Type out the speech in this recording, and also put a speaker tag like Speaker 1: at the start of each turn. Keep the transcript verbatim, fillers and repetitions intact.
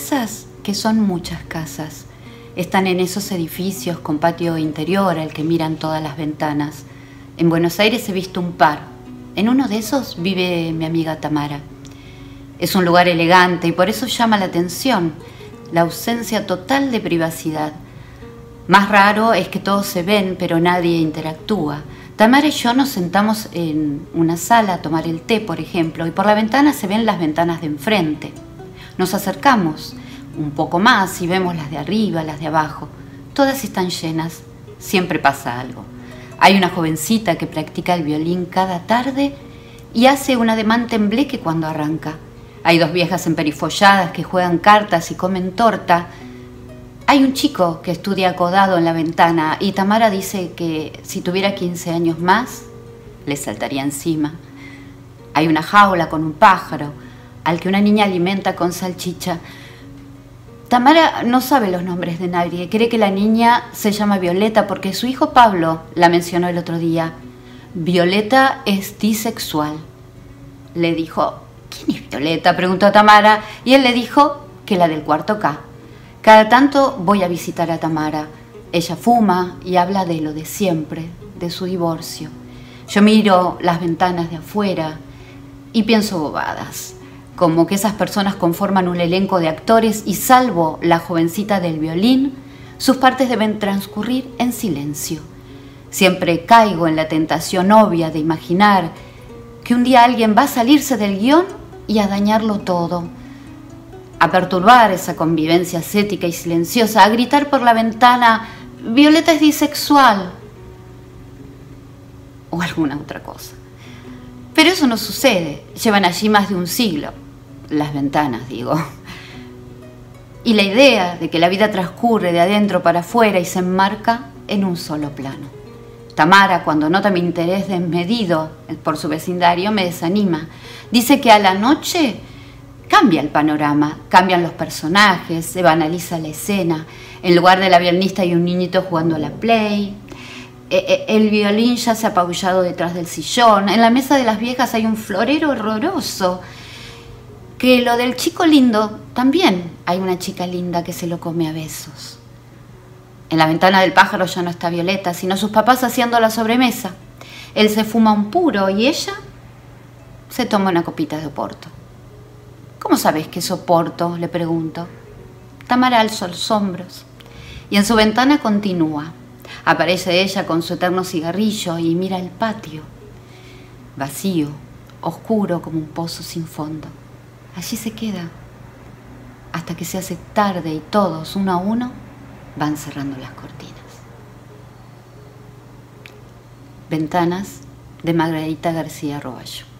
Speaker 1: casas que son muchas casas. Están en esos edificios con patio interior al que miran todas las ventanas. En Buenos Aires he visto un par. En uno de esos vive mi amiga Tamara. Es un lugar elegante y por eso llama la atención la ausencia total de privacidad. Más raro es que todos se ven, pero nadie interactúa. Tamara y yo nos sentamos en una sala a tomar el té, por ejemplo, y por la ventana se ven las ventanas de enfrente. Nos acercamos un poco más y vemos las de arriba, las de abajo. Todas están llenas. Siempre pasa algo. Hay una jovencita que practica el violín cada tarde y hace un ademán tembleque cuando arranca. Hay dos viejas emperifolladas que juegan cartas y comen torta. Hay un chico que estudia acodado en la ventana y Tamara dice que si tuviera quince años más, le saltaría encima. Hay una jaula con un pájaro al que una niña alimenta con salchicha. Tamara no sabe los nombres de nadie. Cree que la niña se llama Violeta porque su hijo Pablo la mencionó el otro día. Violeta es disexual. Le dijo, ¿quién es Violeta?, preguntó Tamara, y él le dijo que la del cuarto K. Cada tanto voy a visitar a Tamara. Ella fuma y habla de lo de siempre, de su divorcio. Yo miro las ventanas de afuera y pienso bobadas, como que esas personas conforman un elenco de actores y salvo la jovencita del violín, sus partes deben transcurrir en silencio. Siempre caigo en la tentación obvia de imaginar que un día alguien va a salirse del guión y a dañarlo todo, a perturbar esa convivencia ascética y silenciosa, a gritar por la ventana, Violeta es bisexual, o alguna otra cosa. Pero eso no sucede, llevan allí más de un siglo, las ventanas, digo. Y la idea de que la vida transcurre de adentro para afuera y se enmarca en un solo plano. Tamara, cuando nota mi interés desmedido por su vecindario, me desanima. Dice que a la noche cambia el panorama, cambian los personajes, se banaliza la escena. En lugar de la violinista hay un niñito jugando a la play. El violín ya se ha apabullado detrás del sillón. En la mesa de las viejas hay un florero horroroso. Que lo del chico lindo, también hay una chica linda que se lo come a besos. En la ventana del pájaro ya no está Violeta, sino sus papás haciendo la sobremesa. Él se fuma un puro y ella se toma una copita de oporto. ¿Cómo sabes que es oporto?, le pregunto. Tamara alza los hombros y en su ventana continúa. Aparece ella con su eterno cigarrillo y mira el patio. Vacío, oscuro como un pozo sin fondo. Allí se queda hasta que se hace tarde y todos, uno a uno, van cerrando las cortinas. Ventanas, de Margarita García Roballo.